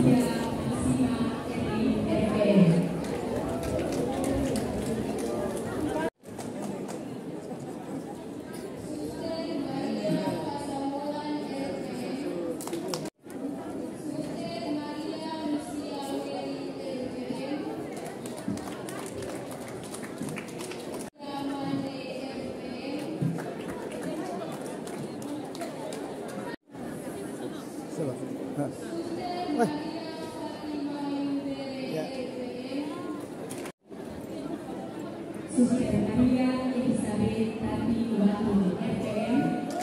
Suster Maria Elizabeth Tati Watu FM.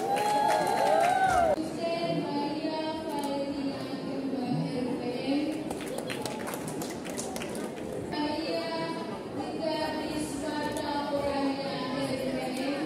Suster Maria Valentina Kemba FM. Maria Tiga Ismata Orangnya FM.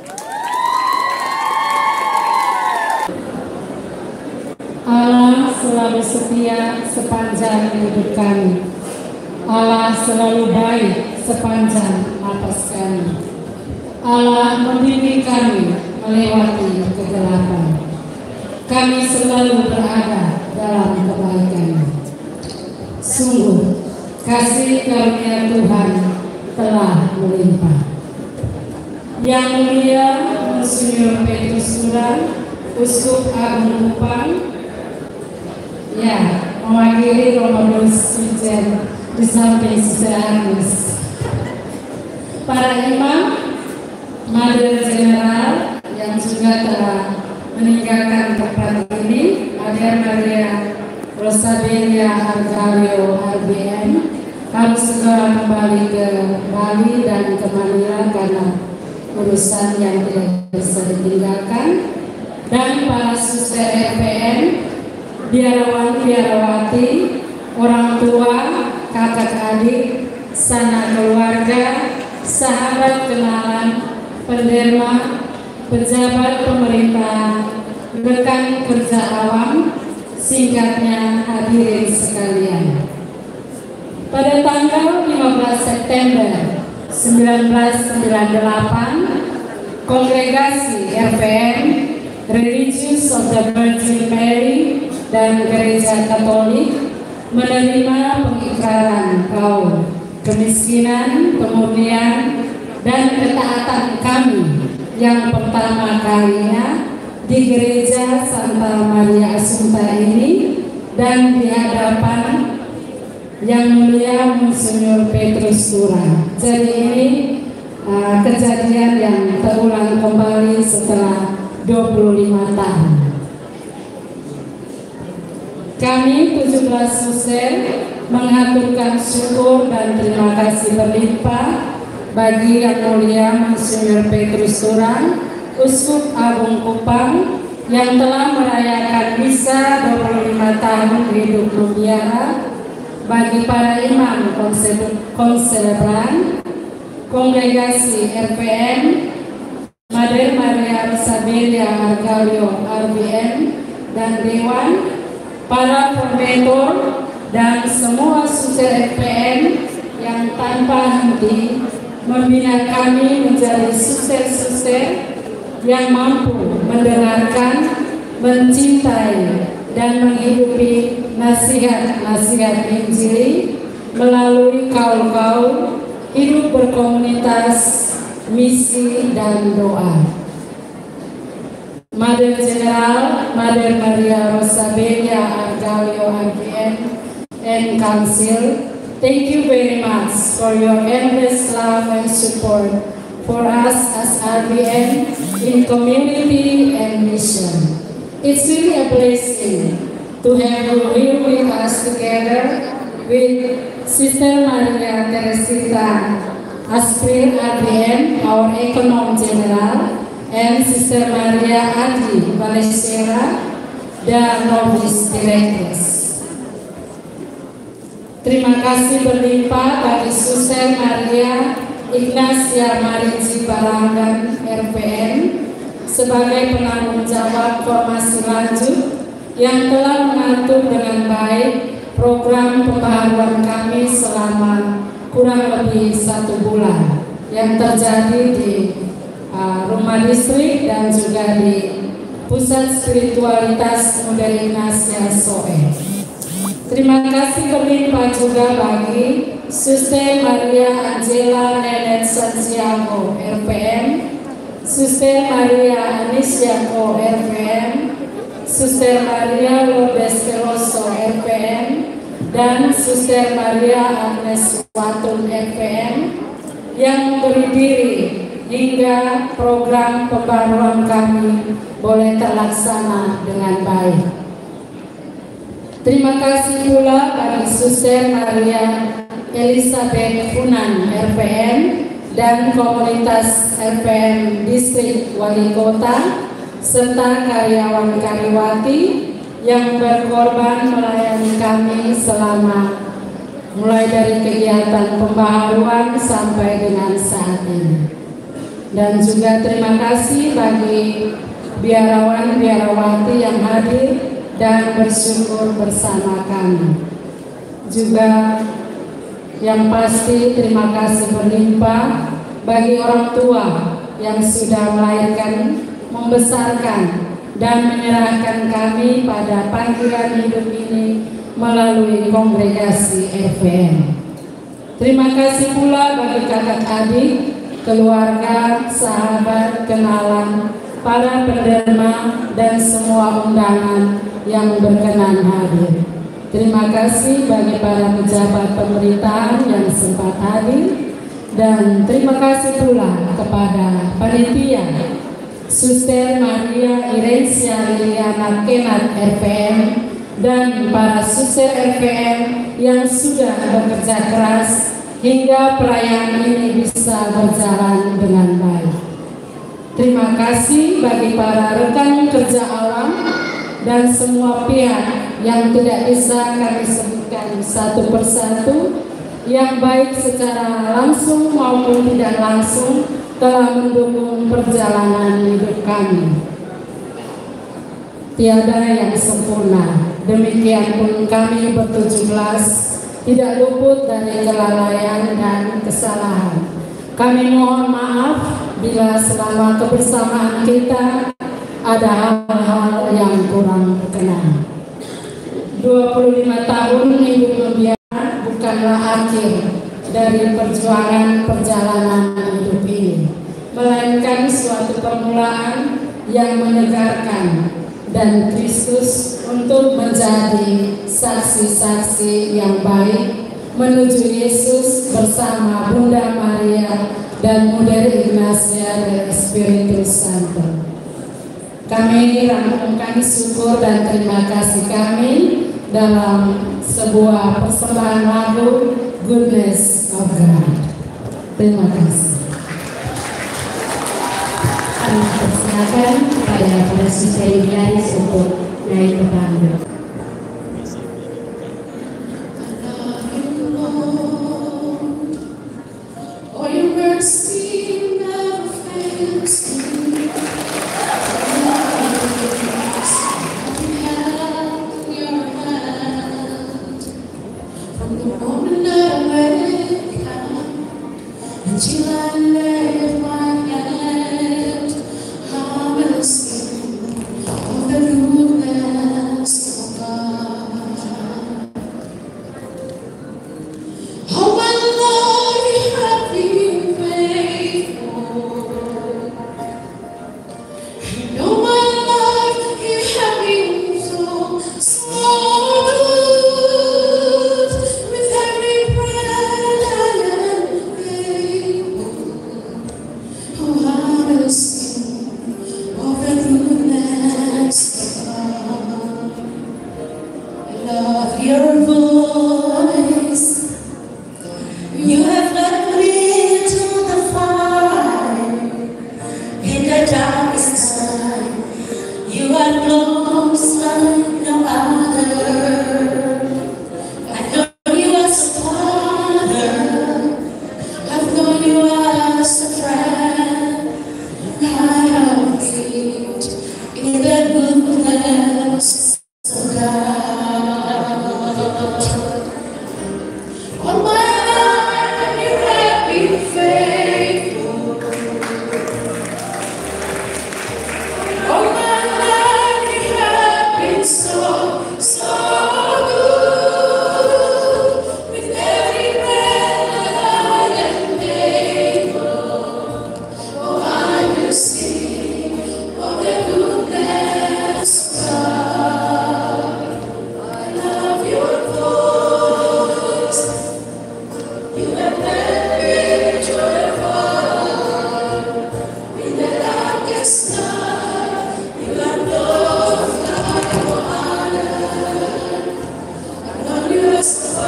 Allah selalu setia sepanjang hidup kami. Allah selalu baik sepanjang napas kami. Allah membimbing kami melewati kegelapan. Kami selalu berada dalam kebaikan. Sungguh kasih karunia Tuhan telah melimpah. Yang mulia Monsinyur Petrus Turan, Uskup Agung Kupang, mewakili Romo Sujen di samping Suster Agus. Para imam, Mother General yang juga telah meninggalkan tempat ini, Mother Maria Rosabelia Argalio RBM, harus segera kembali ke Bali dan ke Manila karena urusan yang tidak bisa ditinggalkan. Dan para Suster RPM, biarawan-biarawati, orang tua, kakak adik, sanak keluarga, sahabat kenalan, penderma, pejabat pemerintah, rekan kerja awam, singkatnya hadirin sekalian. Pada tanggal 15 September 1998, Kongregasi RPM, Religious of the Virgin Mary dan Gereja Katolik menerima pengikraran kaum kemiskinan, kemurnian, dan ketaatan kami yang pertama kalinya di Gereja Santa Maria Assunta ini dan di hadapan Yang Mulia Monsinyur Petrus Turan. Jadi ini kejadian yang terulang kembali setelah 25 tahun. Kami 17 suster mengaturkan syukur dan terima kasih berlimpah bagi Yang Mulia Monsinyur Petrus Turan, Uskup Agung Kupang, yang telah merayakan misa 25 tahun hidup mutiara, bagi para imam konselebran, Kongregasi RPM, Mother Maria Rosabelia Argalio RBM dan Dewan, para formator dan semua suster RPM yang tanpa henti membina kami menjadi suster-suster yang mampu mendengarkan, mencintai, dan menghidupi nasihat-nasihat Injil melalui kaul-kaul hidup berkomunitas, misi, dan doa. Mother General, Mother Maria Rosabelia Argalio RPM and Council, thank you very much for your endless love and support for us as RBM in community and mission. It's really a blessing to have you here with us together with Sister Maria Teresita Aspril RBM, our Econom General, and Sister Maria Adi Valesera, the Novice Directress. Terima kasih berlimpah bagi Suster Maria Ignacia Marici Barangan RPM sebagai penanggung jawab formasi lanjut yang telah mengatur dengan baik program pembaharuan kami selama kurang lebih 1 bulan yang terjadi di rumah distrik dan juga di pusat spiritualitas Muda Ignacia Soe. Terima kasih berlimpah juga bagi Suster Maria Angela Nenet Santiago RPM, Suster Maria Anisiako RPM, Suster Maria Lourdes Veloso RPM, dan Suster Maria Agnes Watun RPM yang beri diri hingga program pembaruan kami boleh terlaksana dengan baik. Terima kasih pula bagi Suster Maria Elizabeth Funan RPM dan komunitas RPM Distrik Wali Kota serta karyawan-karyawati yang berkorban melayani kami selama mulai dari kegiatan pembaharuan sampai dengan saat ini. Dan juga terima kasih bagi biarawan-biarawati yang hadir dan bersyukur bersama kami. Juga yang pasti terima kasih berlimpah bagi orang tua yang sudah melahirkan, membesarkan, dan menyerahkan kami pada panggilan hidup ini melalui kongregasi RPM. Terima kasih pula bagi kakak adik, keluarga, sahabat, kenalan, para penderma, dan semua undangan yang berkenan hadir. Terima kasih bagi para pejabat pemerintahan yang sempat hadir, dan terima kasih pula kepada panitia Suster Maria Irensia Liliana Kenat RPM dan para suster RPM yang sudah bekerja keras hingga perayaan ini bisa berjalan dengan baik. Terima kasih bagi para rekan kerja awam dan semua pihak yang tidak bisa kami sebutkan satu persatu, yang baik secara langsung maupun tidak langsung telah mendukung perjalanan hidup kami. Tiada yang sempurna, demikian pun kami ber-17 tidak luput dari kelalaian dan kesalahan. Kami mohon maaf bila selama kebersamaan kita ada hal-hal yang kurang berkenan. 25 tahun hidup membiarkan bukanlah akhir dari perjuangan perjalanan hidup ini, melainkan suatu permulaan yang menyegarkan dan Kristus untuk menjadi saksi-saksi yang baik menuju Yesus bersama Bunda Maria dan Muda Ignacia del Espiritu Santo. Kami rangkumkan syukur dan terima kasih kami dalam sebuah persembahan lagu Goodness of God. Terima kasih. Kami persilakan kepada para suster Ignatius untuk naik ke panggung.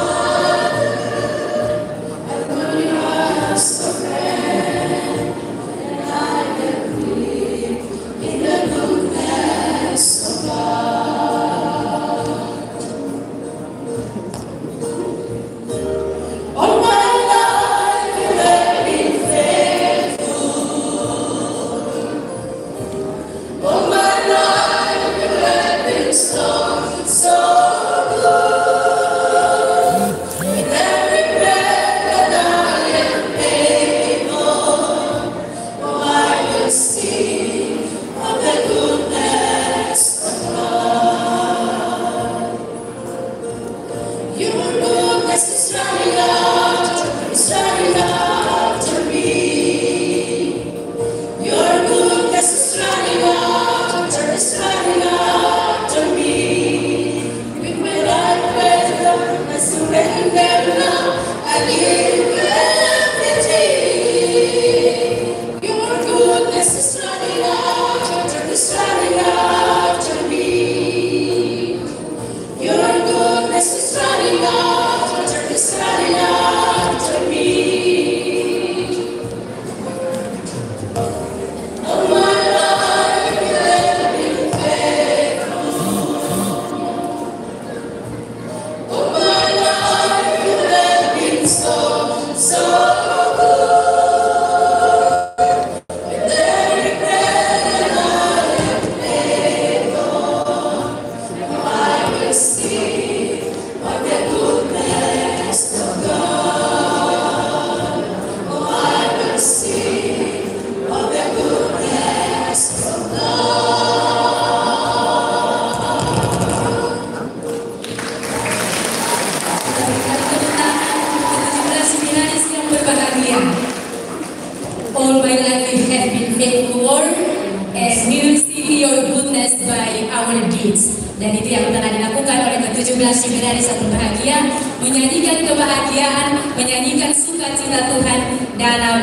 All my life you have been faithful, Lord, and we will see your goodness by our deeds. Dan itu yang telah dilakukan oleh ke-17 Seminaris Satu Bahagia, menyanyikan kebahagiaan, menyanyikan sukacita Tuhan dalam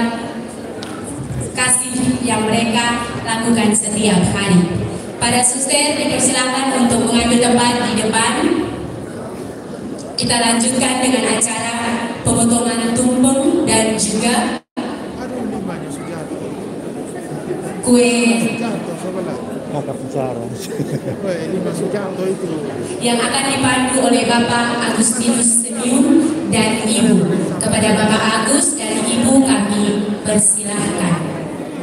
kasih yang mereka lakukan setiap hari. Para suster dipersilakan untuk mengambil tempat di depan. Kita lanjutkan dengan acara pemotongan tumpeng dan juga kue yang akan dipandu oleh Bapak Agustinus Senyum dan Ibu. Kepada Bapak Agus dan Ibu kami persilahkan.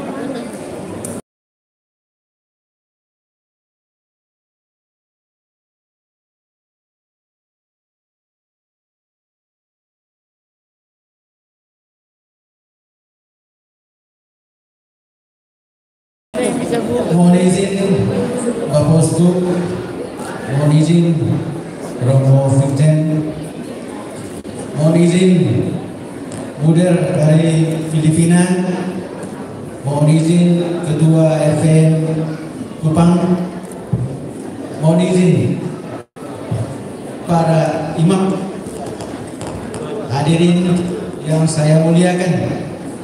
Mohon izin Bapak Uskup, mohon izin Romo Vincent, mohon izin Muder dari Filipina, mohon izin Ketua RVM Kupang, mohon izin para imam, hadirin yang saya muliakan.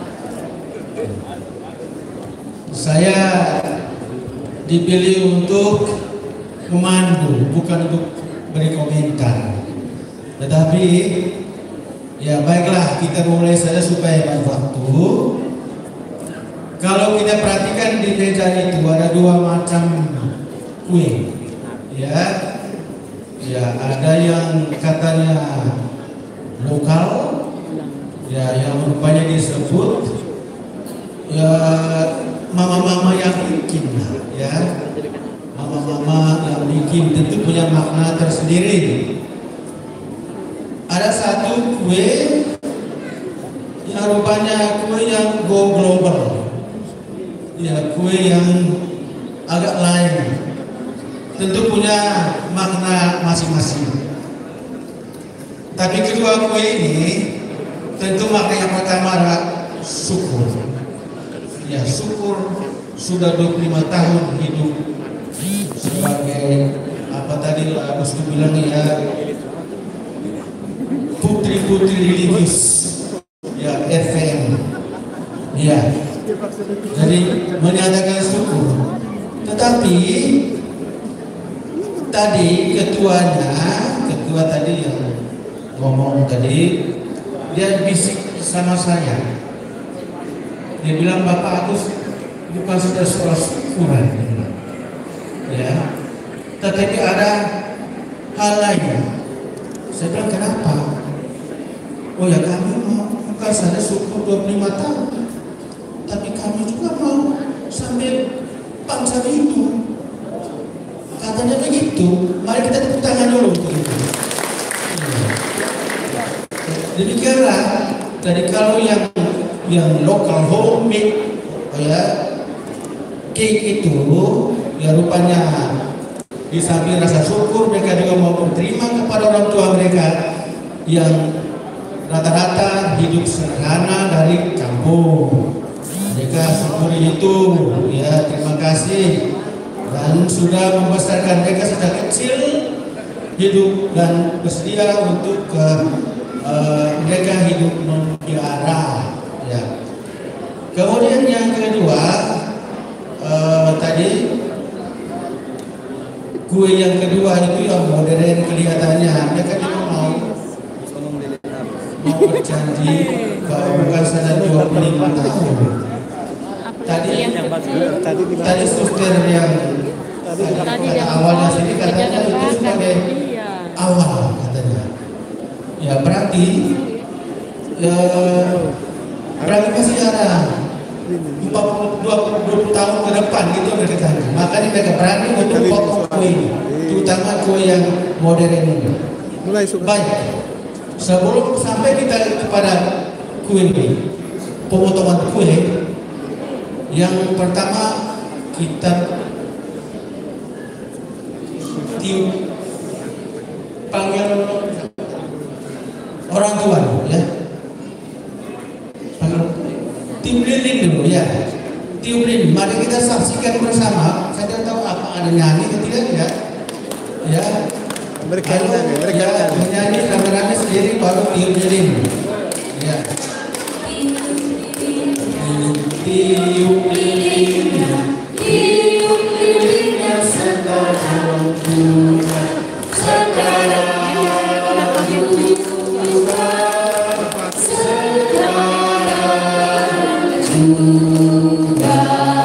Saya dipilih untuk memandu, bukan untuk beri komentar. Tetapi ya baiklah, kita mulai saja supaya banyak waktu. Kalau kita perhatikan di meja itu ada dua macam kue, ya ada yang katanya lokal, ya yang rupanya disebut ya mama-mama yang bikin, ya mama-mama yang bikin tentu punya makna tersendiri. Ada satu kue yang rupanya kue yang go global, ya kue yang agak lain, tentu punya makna masing-masing. Tapi kedua kue ini tentu makna yang pertama adalah syukur. Ya, syukur sudah 25 tahun hidup sebagai apa tadi Agus bilang ya, putri-putri religius ya RVM. Ya. Jadi menyatakan syukur. Tetapi tadi ketua tadi yang ngomong tadi, dia bisik sama saya. Dia bilang, Bapak Agus bukan sudah sekolah syukuran, ya, tetapi ada hal lain. Saya bilang, kenapa? Oh ya, kami mau bukan saja syukur 25 tahun, tapi kami juga mau sambil bangsa itu. Katanya begitu. Mari kita tepuk tangan dulu untuk itu. Demikianlah. Jadi kalau yang lokal homemade, ya, cake itu, ya rupanya di samping rasa syukur mereka juga mau berterima kepada orang tua mereka yang rata-rata hidup sederhana dari kampung. Mereka syukuri itu, ya, terima kasih, dan sudah membesarkan mereka sejak kecil hidup dan bersedia untuk mereka hidup mutiara, ya. Kemudian yang kedua, tadi kue yang kedua itu yang modern kelihatannya, mereka juga mau berjanji bahwa bukan saja 25 tahun. Tadi suster yang kata awalnya sini katanya itu sebagai awal katanya. Ya berarti masih ada 20 tahun ke depan gitu mereka. Makanya mereka berani untuk potong kue, terutama kue yang modern ini. Baik, sebelum sampai kita kepada kue ini, pemotongan kue, yang pertama kita panggil orang tua, ya. Tim lilin dulu, ya. Tim lilin. Mari kita saksikan bersama. Saya tidak tahu apa ada nyanyi atau tidak, ya. Ya. Mereka menyanyi rame-rame sendiri baru tim lilin. Ya. Tiup lilin, tiup lilinnya sekarang juga, sekarang juga, sekarang juga.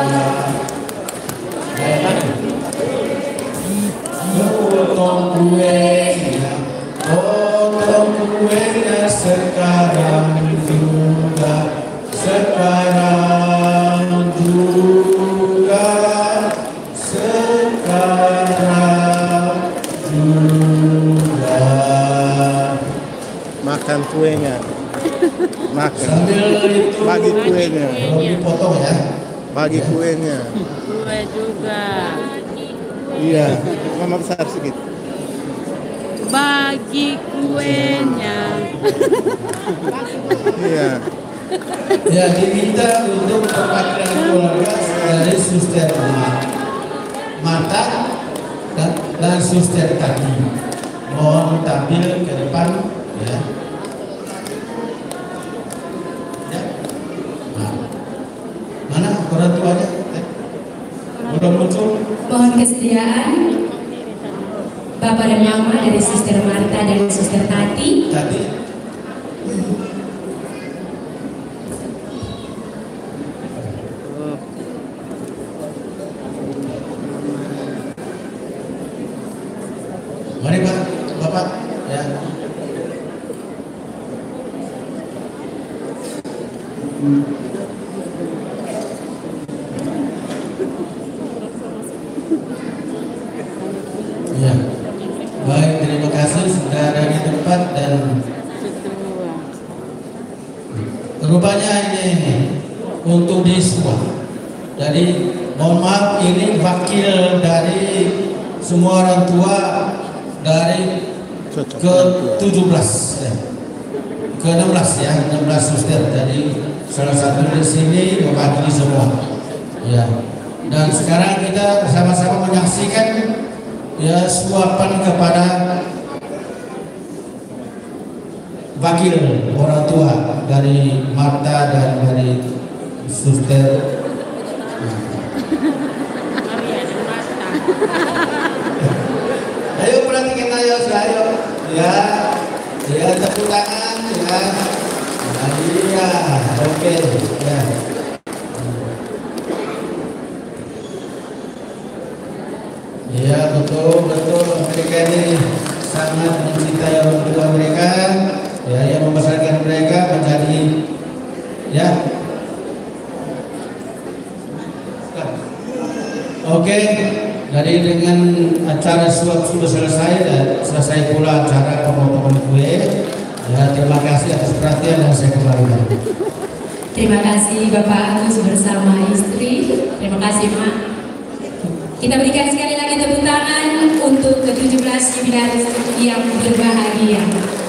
Potong kuenya, potong kuenya sekarang juga, sekarang juga, sekarang juga. Makan kuenya, makan. Sambil itu Bagi kuenya, belum dipotong, ya. bagi kuenya. Kue juga. Iya, mama besar sedikit. Bagi kuenya. Iya. Ya, diminta untuk perwakilan keluarga dari suster Marta dan suster Tati. Mohon tampil ke depan, ya. Ya. Nah. Mana orang tuanya? Udah muncul? Mohon kesediaan Bapak dan Mama dari Suster Marta dan Suster Tati. Tati. Mari Pak, Bapak, ya. Ya. Baik, terima kasih sudah ada di tempat dan rupanya ini untuk disua. Jadi mohon maaf, ini wakil dari semua orang tua dari ke-17 ya. Ke-16 ya, 16 suster. Jadi salah satu di sini mewakili semua. Ya. Dan sekarang kita bersama-sama menyaksikan ya suapan kepada wakil orang tua dari Marta dan dari suster. Ayo perhatikan ayo, ayo. Ya, ya tepuk tangan ya. Iya, oke ya. Iya betul mereka ini sangat mencintai orang tua mereka ya, yang membesarkan mereka menjadi ya. Oke, jadi dengan acara sudah selesai dan selesai pula acara pemotongan kue. Ya, terima kasih atas perhatian yang saya kembalikan. Terima kasih Bapak Agus bersama istri. Terima kasih Mak. Kita berikan sekali lagi tepuk tangan untuk ke-17 jubilaris yang berbahagia.